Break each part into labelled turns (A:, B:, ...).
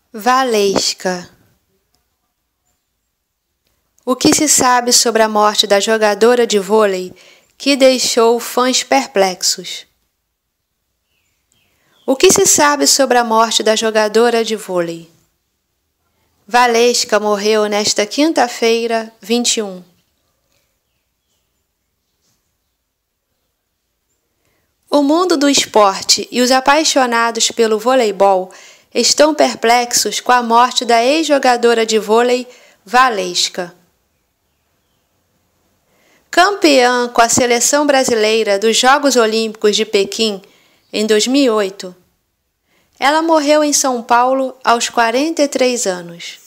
A: Valesca. O que se sabe sobre a morte da jogadora de vôlei que deixou fãs perplexos? O que se sabe sobre a morte da jogadora de vôlei? Valesca morreu nesta quinta-feira, 21. O mundo do esporte e os apaixonados pelo voleibol estão perplexos com a morte da ex-jogadora de vôlei Valesca. Campeã com a seleção brasileira dos Jogos Olímpicos de Pequim em 2008, ela morreu em São Paulo aos 43 anos.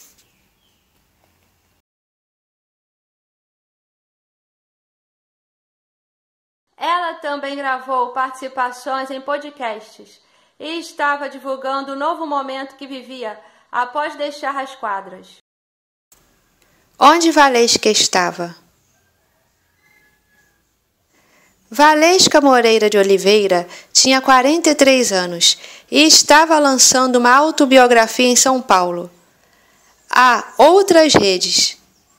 A: Ela também gravou participações em podcasts e estava divulgando o novo momento que vivia após deixar as quadras. Onde Valesca estava? Valesca Moreira de Oliveira tinha 43 anos e estava lançando uma autobiografia em São Paulo. Há outras redes.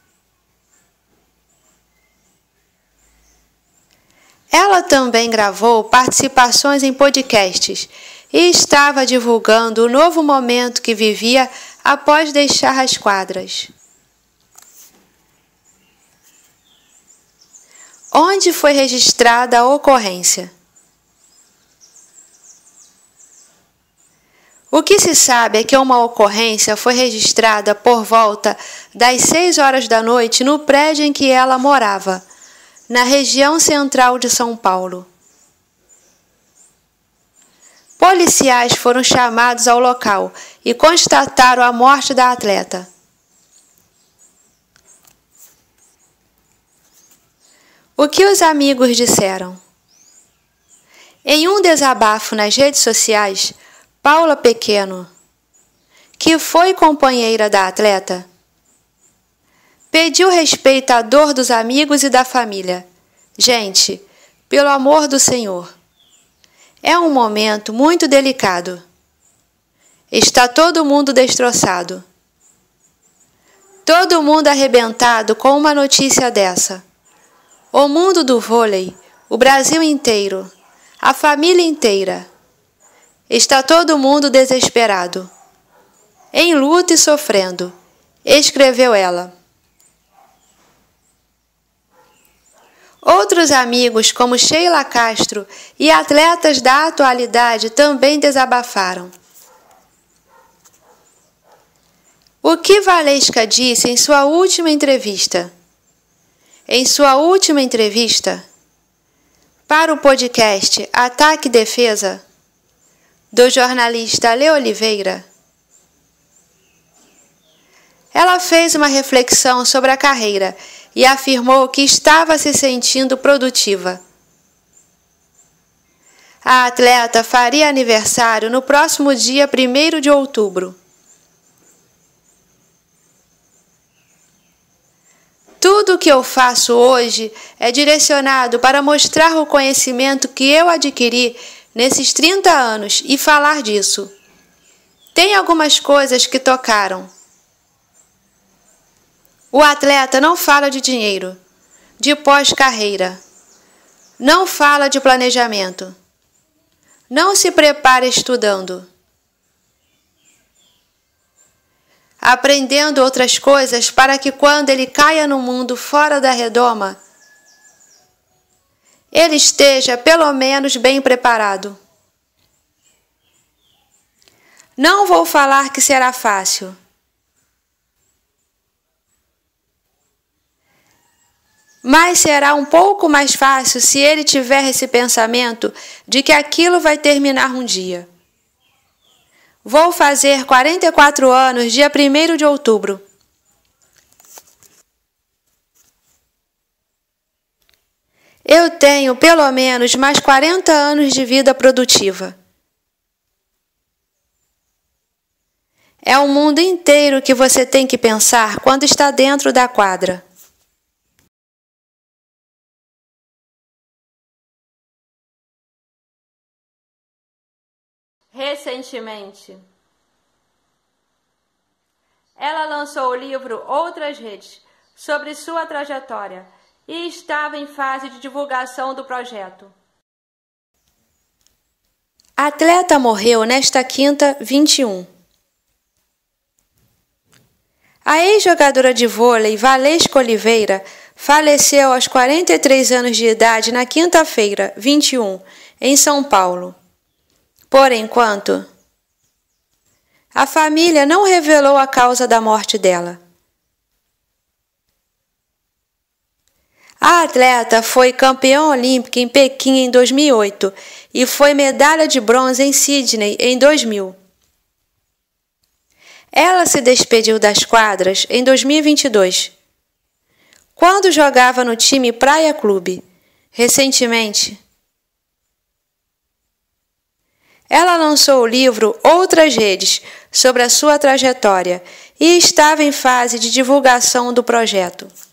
A: Ela também gravou participações em podcasts e estava divulgando o novo momento que vivia após deixar as quadras. Onde foi registrada a ocorrência? O que se sabe é que uma ocorrência foi registrada por volta das 6 horas da noite no prédio em que ela morava, na região central de São Paulo. Policiais foram chamados ao local e constataram a morte da atleta. O que os amigos disseram? Em um desabafo nas redes sociais, Paula Pequeno, que foi companheira da atleta, pediu respeito à dor dos amigos e da família. Gente, pelo amor do Senhor, é um momento muito delicado. Está todo mundo destroçado. Todo mundo arrebentado com uma notícia dessa. O mundo do vôlei, o Brasil inteiro, a família inteira. Está todo mundo desesperado, em luta e sofrendo, escreveu ela. Outros amigos, como Sheila Castro e atletas da atualidade, também desabafaram. O que Valesca disse em sua última entrevista? Em sua última entrevista, para o podcast Ataque e Defesa, do jornalista Lê Oliveira, ela fez uma reflexão sobre a carreira e afirmou que estava se sentindo produtiva. A atleta faria aniversário no próximo dia 1º de outubro. Tudo o que eu faço hoje é direcionado para mostrar o conhecimento que eu adquiri nesses 30 anos e falar disso. Tem algumas coisas que tocaram. O atleta não fala de dinheiro, de pós-carreira, não fala de planejamento, não se prepara estudando, aprendendo outras coisas para que quando ele caia no mundo fora da redoma, ele esteja pelo menos bem preparado. Não vou falar que será fácil. Mas será um pouco mais fácil se ele tiver esse pensamento de que aquilo vai terminar um dia. Vou fazer 44 anos dia 1º de outubro. Eu tenho pelo menos mais 40 anos de vida produtiva. É o mundo inteiro que você tem que pensar quando está dentro da quadra. Recentemente, Ela lançou o livro Outras Redes, sobre sua trajetória, e estava em fase de divulgação do projeto. A atleta morreu nesta quinta, 21. A ex-jogadora de vôlei Valesca Oliveira faleceu aos 43 anos de idade na quinta-feira, 21, em São Paulo. Por enquanto, a família não revelou a causa da morte dela. A atleta foi campeã olímpica em Pequim em 2008 e foi medalha de bronze em Sydney em 2000. Ela se despediu das quadras em 2022, quando jogava no time Praia Clube. Recentemente, ela lançou o livro Outras Redes, sobre a sua trajetória, e estava em fase de divulgação do projeto.